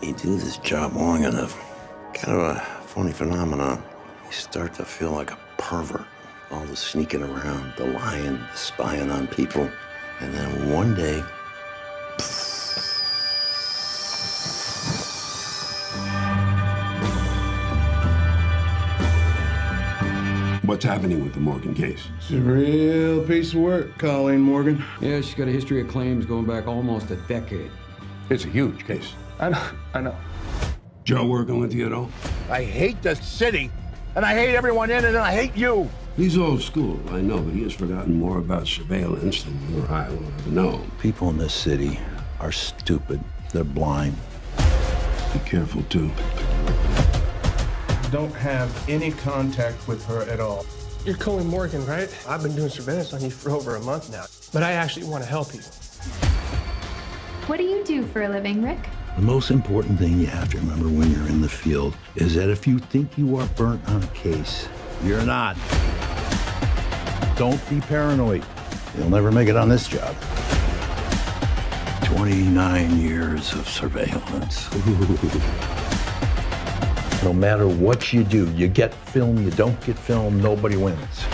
You do this job long enough, kind of a funny phenomenon. You start to feel like a pervert. All the sneaking around, the lying, the spying on people. And then one day, what's happening with the Morgan case? It's a real piece of work, Colleen Morgan. Yeah, she's got a history of claims going back almost a decade. It's a huge case. I know. Joe working with you at all? I hate the city, and I hate everyone in it, and I hate you. He's old school, I know, but he has forgotten more about surveillance than you or I will ever know. people in this city are stupid. They're blind. Be careful, too. Don't have any contact with her at all. You're Colleen Morgan, right? I've been doing surveillance on you for over a month now, but I actually want to help you. What do you do for a living, Rick? The most important thing you have to remember when you're in the field is that if you think you are burnt on a case, you're not. Don't be paranoid. You'll never make it on this job. 29 years of surveillance. No matter what you do, you get film, you don't get film, nobody wins.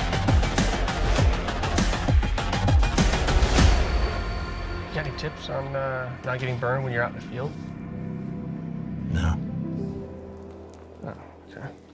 Got any tips on not getting burned when you're out in the field? No. Oh, okay.